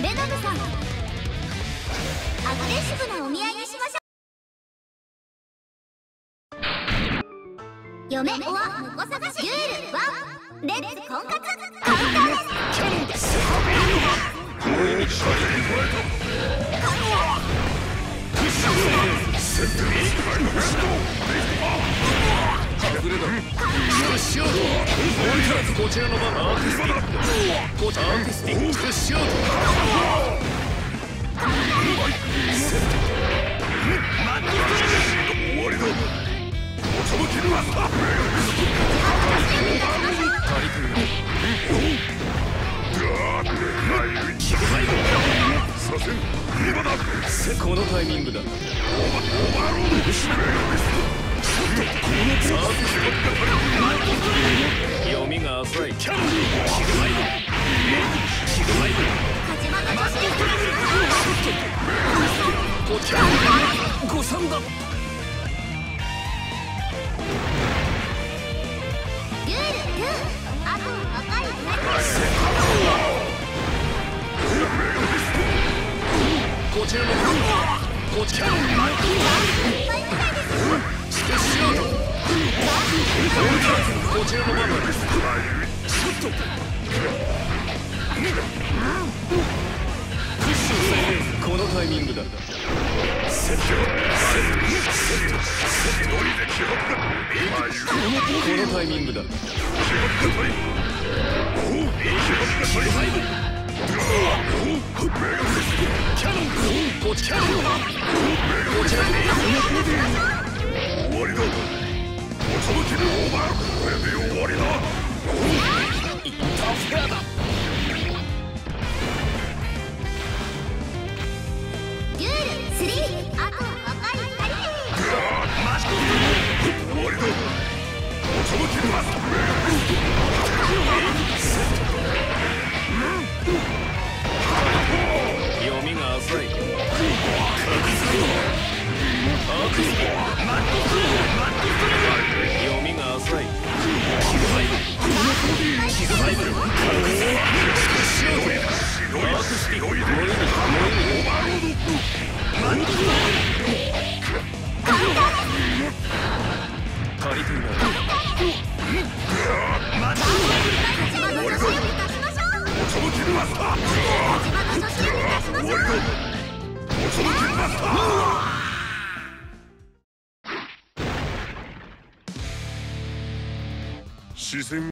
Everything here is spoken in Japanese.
レノブさん、アグレッシブなお見合いにしましょう。嫁おは婿探し、デュエルワン、レッツ婚活、カウンターです。キャノンです。 こちらの番アーティスティック、アーティスティックプッシュアウト。終わりだ。おさま切るわ。カリクーさせん、今だ。このタイミングだ。オーバーロード。読みが浅い。キャノンシグマイブ、シグマイブ。こちら誤算だ。 デュエル2、あと若い2人。 こちらのこちらのスペシアルト。こちらのママです。ショット。このタイミングだ。セット。このタイミングだ。キャノン、こちらこちら終わりだ。おさま切るオーバー。これで終わりだ。インターフェアだ。 デュエル3、あと若い2人。 マジ終わりだ。おさま切るわ。読みが浅い。確実にアーティスティック、読みが浅い。シグマイブ、シグマイブ。アーティスティック、燃える。オーバーロード。足りていない。おさま切るわ。終わりだ。おさま切るわ。視線